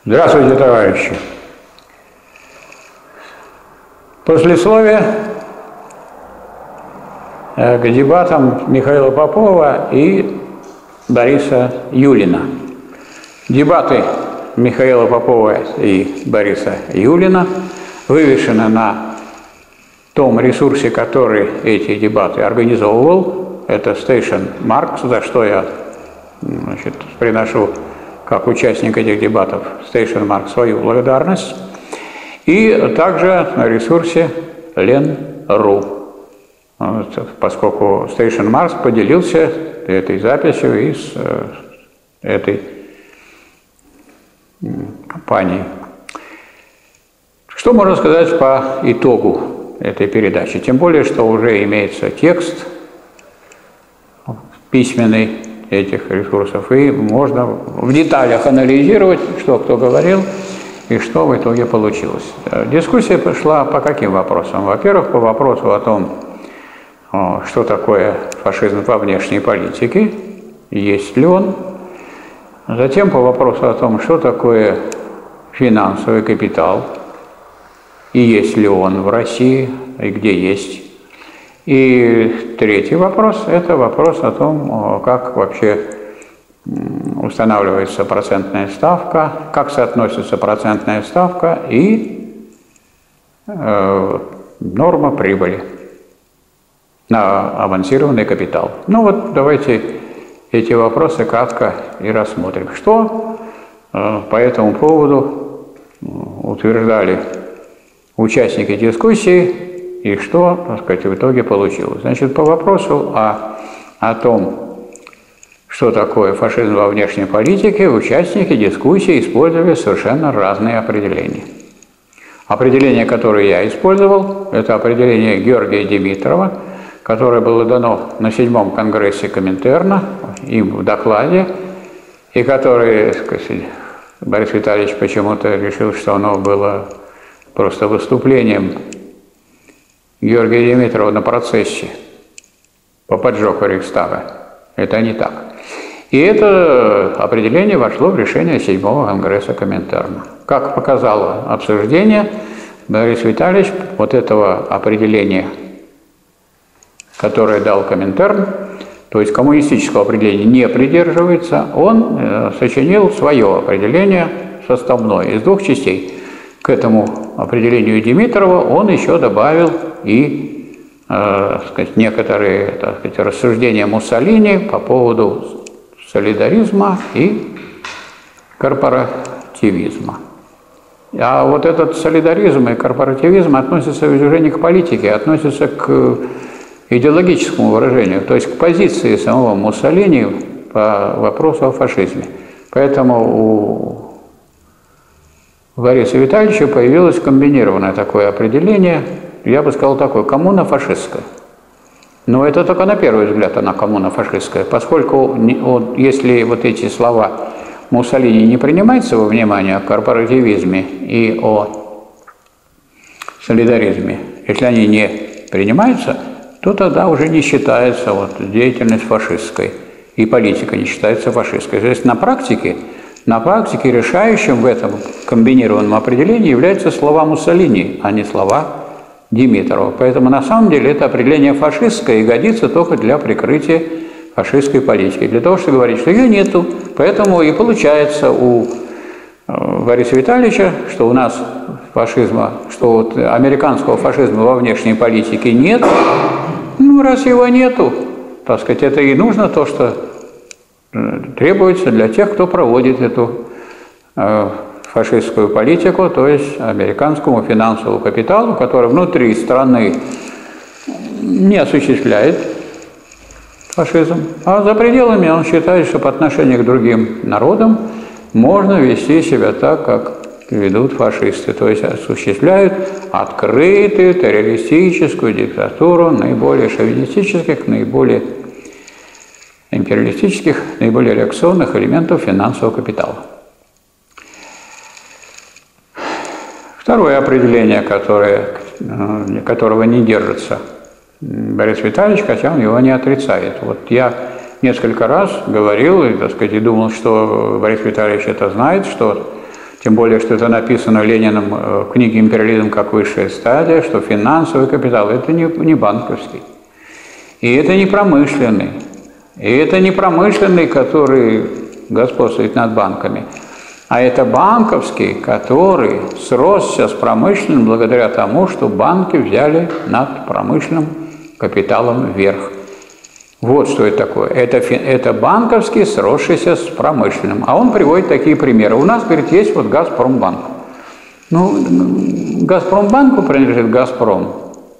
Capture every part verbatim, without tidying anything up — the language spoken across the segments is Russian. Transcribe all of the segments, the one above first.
Здравствуйте, товарищи! Послесловие к дебатам Михаила Попова и Бориса Юлина. Дебаты Михаила Попова и Бориса Юлина вывешены на том ресурсе, который эти дебаты организовывал. Это Station Marks, за что я значит, приношу как участник этих дебатов Station Marks свою благодарность. И также на ресурсе лен точка ру, вот, поскольку Station Marks поделился этой записью из э, этой э, компании. Что можно сказать по итогу этой передачи? Тем более, что уже имеется текст письменный этих ресурсов, и можно в деталях анализировать, что кто говорил и что в итоге получилось. Дискуссия пошла по каким вопросам? Во-первых, по вопросу о том, что такое фашизм во внешней политике, есть ли он. Затем по вопросу о том, что такое финансовый капитал, и есть ли он в России, и где есть. И третий вопрос – это вопрос о том, как вообще устанавливается процентная ставка, как соотносится процентная ставка и э, норма прибыли на авансированный капитал. Ну вот давайте эти вопросы кратко и рассмотрим. Что э, по этому поводу утверждали участники дискуссии и что, так сказать, в итоге получилось. Значит, по вопросу о, о том, что такое фашизм во внешней политике, участники дискуссии использовали совершенно разные определения. Определение, которое я использовал, это определение Георгия Димитрова, которое было дано на седьмом конгрессе Коминтерна, им в докладе, и которое, так сказать, Борис Витальевич почему-то решил, что оно было просто выступлением Георгия Димитрова на процессе по поджогу Рейхстага. Это не так. И это определение вошло в решение седьмого конгресса Коминтерна. Как показало обсуждение, Борис Витальевич вот этого определения, которое дал Коминтерн, то есть коммунистического определения не придерживается, он э, сочинил свое определение составное из двух частей. К этому определению Димитрова он еще добавил и э, сказать, некоторые так сказать, рассуждения Муссолини по поводу солидаризма и корпоративизма. А вот этот солидаризм и корпоративизм относятся уже не к политике, а относятся к идеологическому выражению, то есть к позиции самого Муссолини по вопросу о фашизме. Поэтому у Бориса Витальевича появилось комбинированное такое определение, я бы сказал такое, коммуна фашистская. Но это только на первый взгляд она коммуна фашистская, поскольку если вот эти слова Муссолини не принимаются во внимание о корпоративизме и о солидаризме, если они не принимаются, то тогда уже не считается вот деятельность фашистской, и политика не считается фашистской. То есть на практике На практике решающим в этом комбинированном определении являются слова Муссолини, а не слова Димитрова. Поэтому на самом деле это определение фашистское и годится только для прикрытия фашистской политики. Для того, чтобы говорить, что ее нету. Поэтому и получается у Бориса Витальевича, что у нас фашизма, что вот американского фашизма во внешней политике нет. Ну, раз его нету, так сказать, это и нужно то, что требуется для тех, кто проводит эту э, фашистскую политику, то есть американскому финансовому капиталу, который внутри страны не осуществляет фашизм, а за пределами он считает, что по отношению к другим народам можно вести себя так, как ведут фашисты, то есть осуществляют открытую террористическую диктатуру наиболее шовинистических, наиболее империалистических, наиболее реакционных элементов финансового капитала. Второе определение, которое, которого не держится Борис Витальевич, хотя он его не отрицает. Вот я несколько раз говорил и, так сказать, и думал, что Борис Витальевич это знает, что Тем более, что это написано Лениным в книге «Империализм как высшая стадия», что финансовый капитал – это не, не банковский. И это не промышленный. И это не промышленный, который господствует над банками. А это банковский, который сросся с промышленным благодаря тому, что банки взяли над промышленным капиталом вверх. Вот что это такое. Это, это банковский, сросшийся с промышленным. А он приводит такие примеры. У нас, говорит, есть вот Газпромбанк. Ну, Газпромбанку принадлежит Газпром.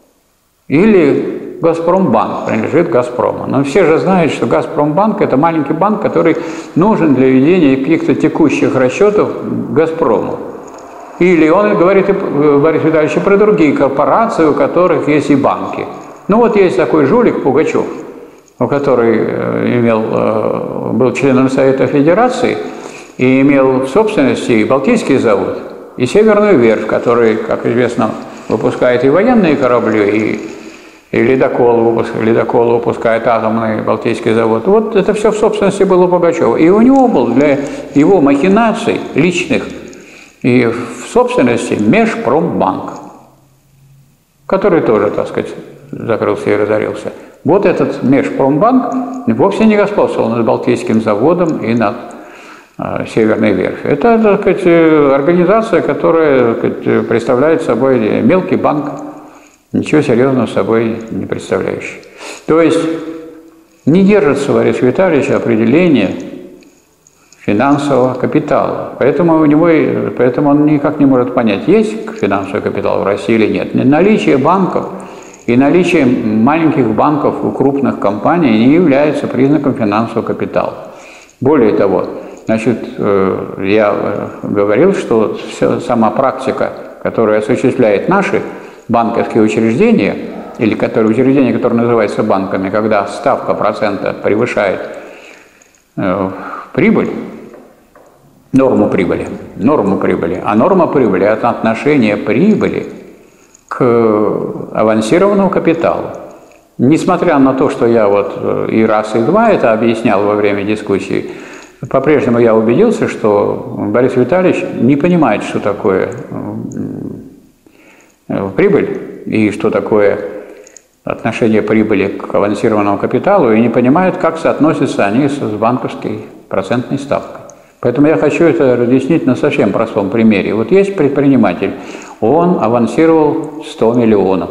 Или Газпромбанк принадлежит Газпрому. Но все же знают, что Газпромбанк – это маленький банк, который нужен для ведения каких-то текущих расчетов Газпрому. Или он говорит, Борис Витальевич, про другие корпорации, у которых есть и банки. Ну вот есть такой жулик Пугачев, который имел, был членом Совета Федерации и имел в собственности и Балтийский завод, и Северную верфь, который, как известно, выпускает и военные корабли, и, и ледоколы, ледоколы выпускает атомный Балтийский завод. Вот это все в собственности было у Пугачева. И у него был для его махинаций личных и в собственности Межпромбанк, который тоже, так сказать, закрылся и разорился. Вот этот Межпромбанк вовсе не господствовал над Балтийским заводом и над э, Северной верфью. Это, так сказать, организация, которая, так сказать, представляет собой мелкий банк, ничего серьезного собой не представляющий. То есть не держится Борис Витальевич определение финансового капитала. Поэтому, у него, поэтому он никак не может понять, есть финансовый капитал в России или нет. Наличие банков и наличие маленьких банков у крупных компаний не является признаком финансового капитала. Более того, значит, я говорил, что вся, сама практика, которую осуществляют наши банковские учреждения, или которые, учреждения, которые называются банками, когда ставка процента превышает э, прибыль, норму прибыли, норму прибыли, а норма прибыли – это отношение прибыли к авансированному капиталу. Несмотря на то, что я вот и раз, и два это объяснял во время дискуссии, по-прежнему я убедился, что Борис Витальевич не понимает, что такое прибыль и что такое отношение прибыли к авансированному капиталу, и не понимает, как соотносятся они с банковской процентной ставкой. Поэтому я хочу это разъяснить на совсем простом примере. Вот есть предприниматель, он авансировал сто миллионов.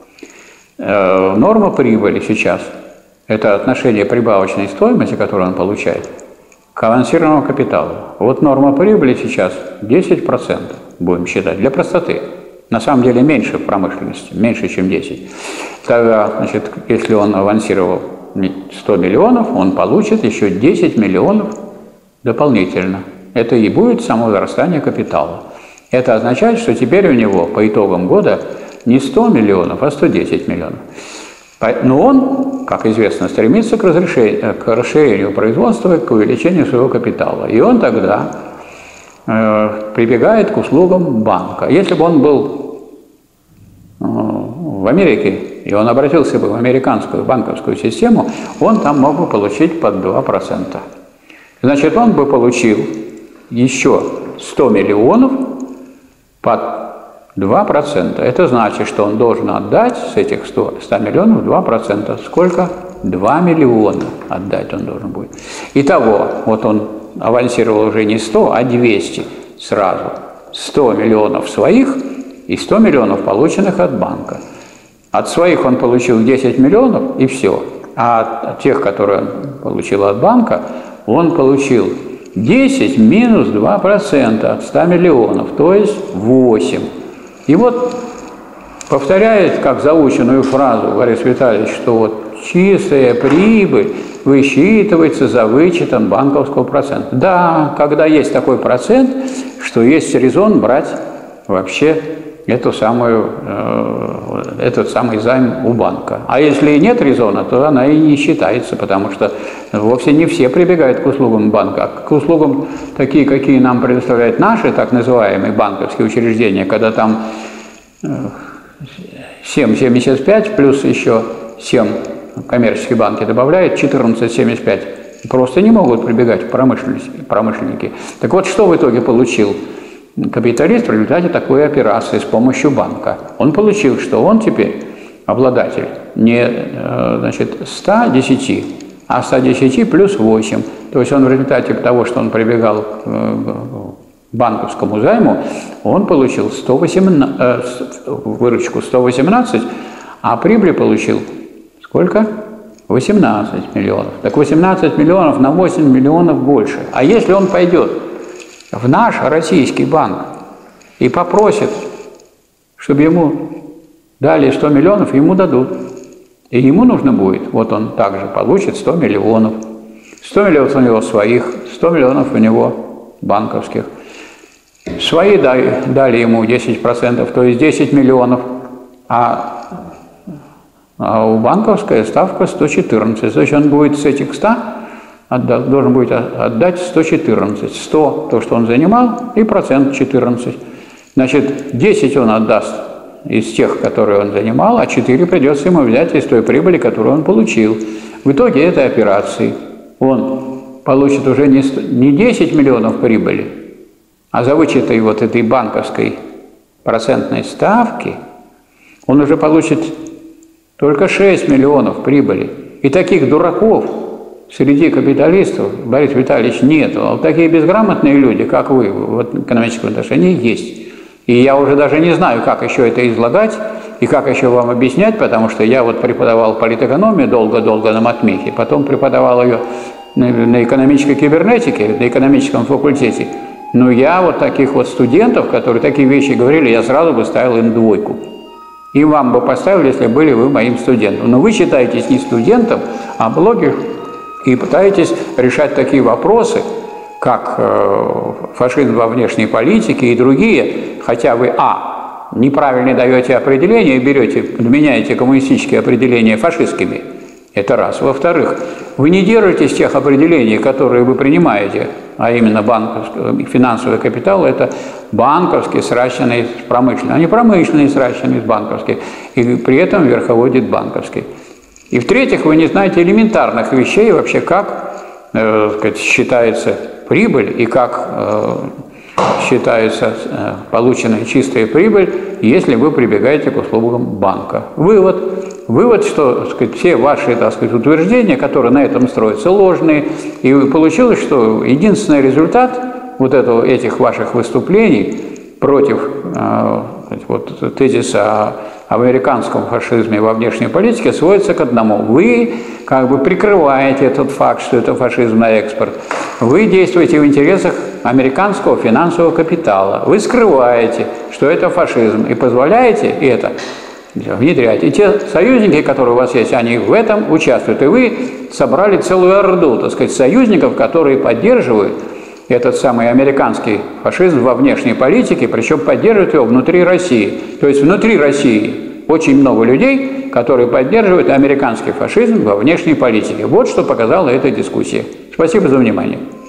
Э, норма прибыли сейчас – это отношение прибавочной стоимости, которую он получает, к авансированному капиталу. Вот норма прибыли сейчас десять процентов, будем считать, для простоты. На самом деле меньше в промышленности, меньше, чем десять. Тогда, значит, если он авансировал сто миллионов, он получит еще десять миллионов дополнительно. Это и будет само возрастание капитала. Это означает, что теперь у него по итогам года не сто миллионов, а сто десять миллионов. Но он, как известно, стремится к расширению, к расширению производства, к увеличению своего капитала. И он тогда э, прибегает к услугам банка. Если бы он был э, в Америке, и он обратился бы в американскую банковскую систему, он там мог бы получить под два процента. Значит, он бы получил еще сто миллионов под два процента. Это значит, что он должен отдать с этих ста миллионов два процента. Сколько? два миллиона отдать он должен будет. Итого, вот он авансировал уже не сто, а двести сразу. сто миллионов своих и сто миллионов полученных от банка. От своих он получил десять миллионов и все. А от тех, которые он получил от банка, он получил десять минус два процента от ста миллионов, то есть восемь. И вот повторяет, как заученную фразу Борис Витальевич, что вот чистая прибыль высчитывается за вычетом банковского процента. Да, когда есть такой процент, что есть резон брать вообще эту самую, э, этот самый займ у банка. А если нет резона, то она и не считается, потому что вовсе не все прибегают к услугам банка. А к услугам, такие, какие нам предоставляют наши так называемые банковские учреждения, когда там семь семьдесят пять плюс еще семь коммерческие банки добавляют, четырнадцать семьдесят пять, просто не могут прибегать промышленники. Так вот, что в итоге получил капиталист в результате такой операции с помощью банка. Он получил, что он теперь обладатель не, значит, ста десяти, а ста десяти плюс восемь. То есть он в результате того, что он прибегал к банковскому займу, он получил сто восемнадцать, выручку сто восемнадцать, а прибыль получил сколько? восемнадцать миллионов. Так восемнадцать миллионов на восемь миллионов больше. А если он пойдет в наш российский банк и попросит, чтобы ему дали сто миллионов, ему дадут. И ему нужно будет, вот он также получит сто миллионов. сто миллионов у него своих, сто миллионов у него банковских. Свои дали, дали ему десять процентов, то есть десять миллионов, а, а у банковская ставка сто четырнадцать. То есть он будет с этих ста, отдать, должен будет отдать сто четырнадцать. сто то, что он занимал, и процент четырнадцать. Значит, десять он отдаст из тех, которые он занимал, а четыре придется ему взять из той прибыли, которую он получил. В итоге этой операции он получит уже не, не десять миллионов прибыли, а за вычетой вот этой банковской процентной ставки он уже получит только шесть миллионов прибыли. И таких дураков среди капиталистов, Борис Витальевич, нет. А вот такие безграмотные люди, как вы, в экономическом отношении есть. И я уже даже не знаю, как еще это излагать и как еще вам объяснять, потому что я вот преподавал политэкономию долго-долго на матмехе, потом преподавал ее на экономической кибернетике, на экономическом факультете. Но я вот таких вот студентов, которые такие вещи говорили, я сразу бы ставил им двойку. И вам бы поставил, если были вы моим студентом. Но вы считаетесь не студентом, а блогер, и пытаетесь решать такие вопросы, как э, фашизм во внешней политике и другие, хотя вы, а, неправильно даете определение, берете, подменяете коммунистические определения фашистскими, это раз. Во-вторых, вы не держитесь тех определений, которые вы принимаете, а именно банковский, финансовый капитал – это банковский, сращенный с промышленным, а не промышленный, сращенный с банковским, и при этом верховодит банковский. И в-третьих, вы не знаете элементарных вещей вообще, как э, сказать, считается прибыль и как э, считается э, полученная чистая прибыль, если вы прибегаете к услугам банка. Вывод. Вывод, что, так сказать, все ваши, так сказать, утверждения, которые на этом строятся, ложные. И получилось, что единственный результат вот этого, этих ваших выступлений против э, вот, тезиса о американском фашизме во внешней политике сводится к одному. Вы как бы прикрываете этот факт, что это фашизм на экспорт. Вы действуете в интересах американского финансового капитала. Вы скрываете, что это фашизм, и позволяете это внедрять. И те союзники, которые у вас есть, они в этом участвуют. И вы собрали целую орду, так сказать, союзников, которые поддерживают этот самый американский фашизм во внешней политике, причем поддерживают его внутри России. То есть внутри России очень много людей, которые поддерживают американский фашизм во внешней политике. Вот что показала эта дискуссия. Спасибо за внимание.